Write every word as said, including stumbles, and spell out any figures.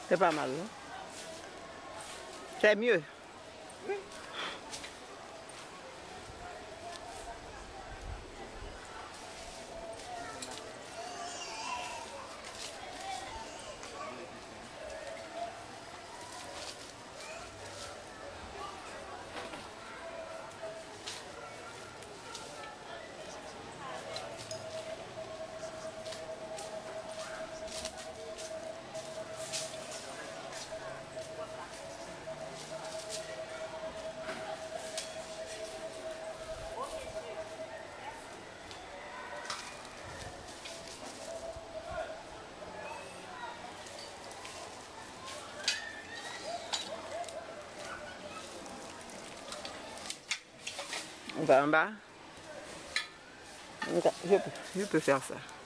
C'est pas mal, non? C'est mieux. Oui. On va en bas. Je peux, je peux faire ça.